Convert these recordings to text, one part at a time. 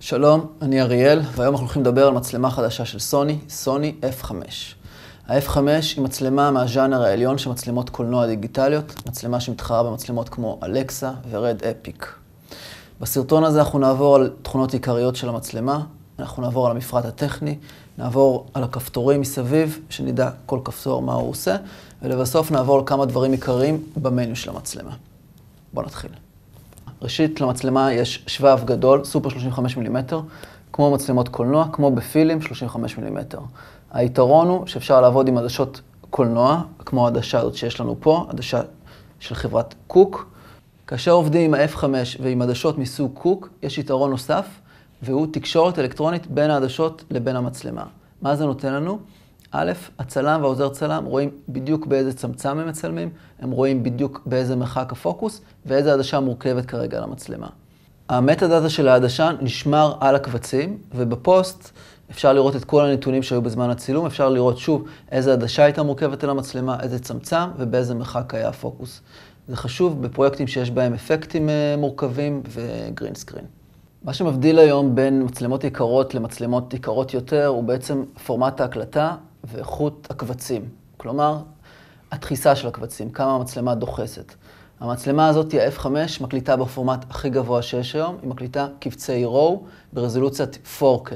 שלום, אני אריאל, והיום אנחנו הולכים לדבר על מצלמה חדשה של סוני F5. ה-F5 היא מצלמה מהז'אנר העליון של מצלמות קולנוע דיגיטליות, מצלמה שמתחרה במצלמות כמו אלקסה ורד אפיק. בסרטון הזה אנחנו נעבור על תכונות עיקריות של המצלמה, אנחנו נעבור על המפרט הטכני, נעבור על הכפתורים מסביב, שנדע כל כפתור מה הוא עושה, ולבסוף נעבור על כמה דברים עיקריים במניו של המצלמה. בואו נתחיל. ראשית, למצלמה יש שבב גדול, סופר 35 מילימטר, כמו מצלמות קולנוע, כמו בפילים 35 מילימטר. היתרון הוא שאפשר לעבוד עם עדשות קולנוע, כמו העדשה הזאת שיש לנו פה, עדשה של חברת קוק. כאשר עובדים עם ה-F5 ועם עדשות מסוג קוק, יש יתרון נוסף, והוא תקשורת אלקטרונית בין העדשות לבין המצלמה. מה זה נותן לנו? א', הצלם והעוזר צלם רואים בדיוק באיזה צמצם הם מצלמים, הם רואים בדיוק באיזה מרחק הפוקוס, ואיזה עדשה מורכבת כרגע על המצלמה. המטה-דאטה של העדשה נשמר על הקבצים, ובפוסט אפשר לראות את כל הנתונים שהיו בזמן הצילום, אפשר לראות שוב איזה עדשה הייתה מורכבת על המצלמה, איזה צמצם ובאיזה מרחק היה הפוקוס. זה חשוב בפרויקטים שיש בהם אפקטים מורכבים וגרין סקרין. מה שמבדיל היום בין מצלמות יקרות למצלמות יקרות יותר, הוא בעצם פורמט ההקלטה ואיכות הקבצים. כלומר, הדחיסה של הקבצים, כמה המצלמה דוחסת. המצלמה הזאת היא ה-F5, מקליטה בפורמט הכי גבוה שיש היום, היא מקליטה קבצי RAW ברזולוציית 4K.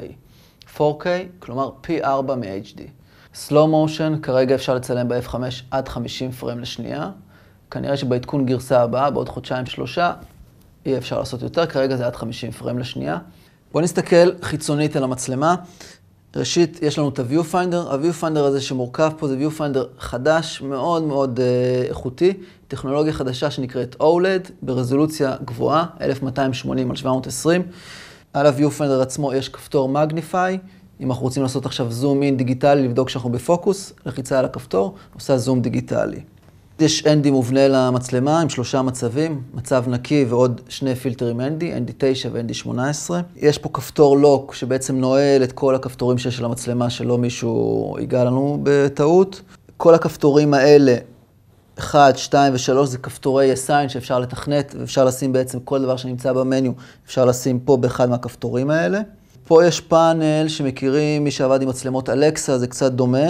4K, כלומר פי 4 מ-HD. Slow motion, כרגע אפשר לצלם ב-F5 עד 50 פריים לשנייה. כנראה שבעדכון גרסה הבאה, בעוד חודשיים-שלושה, יהיה אפשר לעשות יותר, כרגע זה עד 50 פריים לשנייה. בואו נסתכל חיצונית על המצלמה. ראשית, יש לנו את ה-Viewfinder. ה-Viewfinder הזה שמורכב פה זה Viewfinder חדש, מאוד מאוד איכותי. טכנולוגיה חדשה שנקראת OLED, ברזולוציה גבוהה, 1280 על 720. על ה-Viewfinder עצמו יש כפתור Magnify. אם אנחנו רוצים לעשות עכשיו זום אין דיגיטלי, לבדוק שאנחנו בפוקוס, לחיצה על הכפתור, עושה זום דיגיטלי. יש ND מובנה למצלמה עם 3 מצבים, מצב נקי ועוד 2 פילטרים ND 9 ו-ND 18. יש פה כפתור לוק שבעצם נועל את כל הכפתורים שיש למצלמה שלא מישהו ייגע לנו בטעות. כל הכפתורים האלה, 1, 2 ו-3, זה כפתורי assign שאפשר לתכנת ואפשר לשים בעצם כל דבר שנמצא במניו, אפשר לשים פה באחד מהכפתורים האלה. פה יש פאנל שמכירים מי שעבד עם מצלמות אלקסה, זה קצת דומה,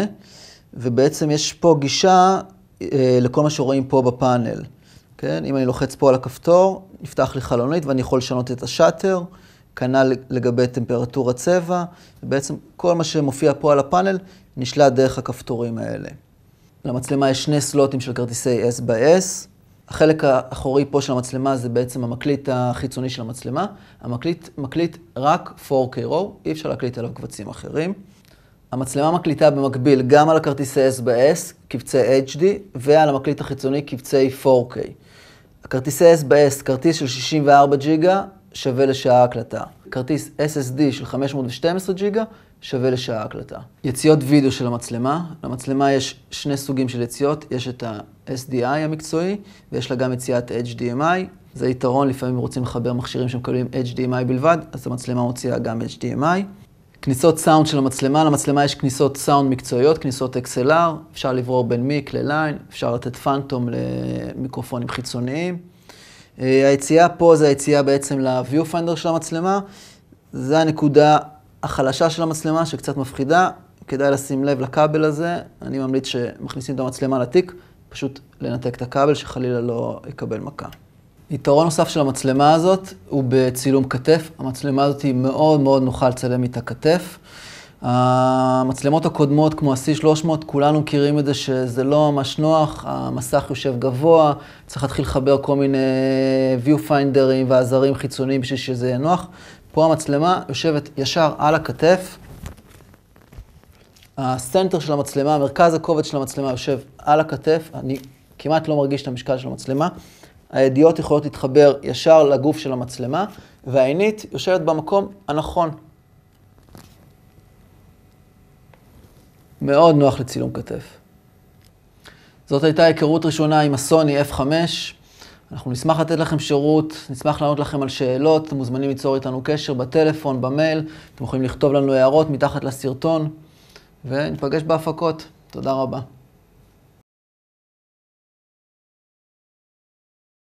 ובעצם יש פה גישה לכל מה שרואים פה בפאנל. כן? אם אני לוחץ פה על הכפתור, נפתח לי חלונית ואני יכול לשנות את השאטר, כנ"ל לגבי טמפרטורת צבע, ובעצם כל מה שמופיע פה על הפאנל נשלט דרך הכפתורים האלה. למצלמה יש 2 סלוטים של כרטיסי S/S. החלק האחורי פה של המצלמה זה בעצם המקליט החיצוני של המצלמה. המקליט מקליט רק 4K RAW, אי אפשר להקליט עליו קבצים אחרים. המצלמה מקליטה במקביל גם על הכרטיסי S/S, קבצי HD, ועל המקליט החיצוני קבצי 4K. הכרטיסי S/S, כרטיס של 64 ג'יגה, שווה לשעה הקלטה. כרטיס SSD של 512 ג'יגה, שווה לשעה הקלטה. יציאות וידאו של המצלמה. למצלמה יש 2 סוגים של יציאות. יש את ה-SDI המקצועי, ויש לה גם יציאת HDMI. זה יתרון, לפעמים רוצים לחבר מכשירים שמקבלים HDMI בלבד, אז המצלמה מוציאה גם HDMI. כניסות סאונד של המצלמה, למצלמה יש כניסות סאונד מקצועיות, כניסות XLR, אפשר לברור בין מיק לליין, אפשר לתת פנטום למיקרופונים חיצוניים. היציאה פה זה היציאה בעצם ל-Viewfinder של המצלמה, זה הנקודה החלשה של המצלמה שקצת מפחידה, כדאי לשים לב לכבל הזה, אני ממליץ שמכניסים את המצלמה לתיק, פשוט לנתק את הכבל שחלילה לא יקבל מכה. יתרון נוסף של המצלמה הזאת הוא בצילום כתף. המצלמה הזאת היא מאוד מאוד נוחה לצלם איתה כתף. המצלמות הקודמות כמו ה-C300, כולנו מכירים את זה שזה לא ממש נוח, המסך יושב גבוה, צריך להתחיל לחבר כל מיני viewfinder'ים ועזרים חיצוניים בשביל שזה יהיה נוח. פה המצלמה יושבת ישר על הכתף. הסנטר של המצלמה, מרכז הכובד של המצלמה יושב על הכתף. אני כמעט לא מרגיש את המשקל של המצלמה. הידיעות יכולות להתחבר ישר לגוף של המצלמה, והעינית יושבת במקום הנכון. מאוד נוח לצילום כתף. זאת הייתה היכרות ראשונה עם הסוני F5. אנחנו נשמח לתת לכם שירות, נשמח לענות לכם על שאלות, אתם מוזמנים ליצור איתנו קשר בטלפון, במייל, אתם יכולים לכתוב לנו הערות מתחת לסרטון, ונפגש בהפקות. תודה רבה.